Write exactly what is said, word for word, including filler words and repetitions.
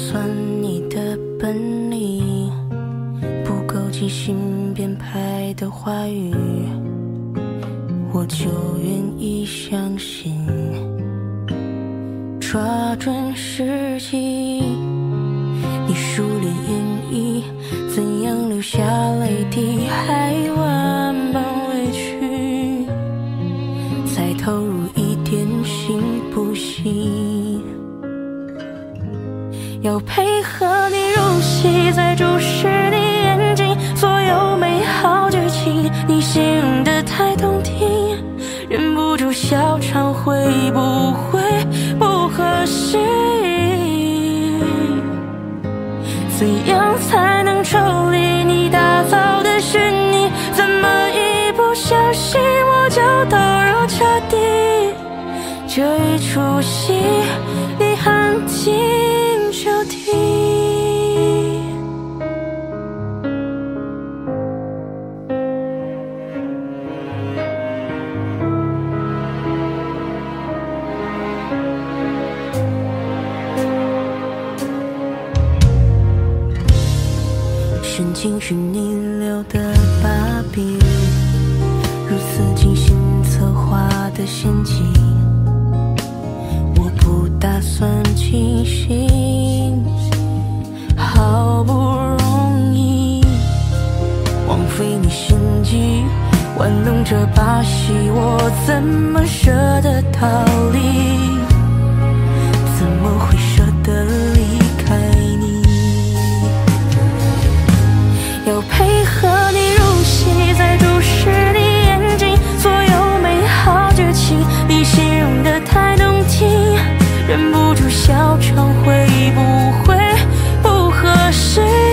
算你的本领不够即兴编排的话语，我就愿意相信。抓准时机，你熟练演绎，怎样流下泪滴，还万般委屈，才投入一点心不息。要配合你入戏，再注视你眼睛，所有美好剧情，你形容的太动听，忍不住笑场，会不会不合适？怎样才能抽离你打造的虚拟？怎么一不小心我就投入彻底？这一出戏你很尽就听。深情是你留的把柄，如此精心策划的陷阱，我不打算清醒。好不容易枉费你心机，玩弄这把戏，我怎么舍得逃离？怎么会舍得离开你？要配合你入戏，再注视你眼睛，所有美好剧情，你形容的太动听，忍不住笑场，会不会不合适？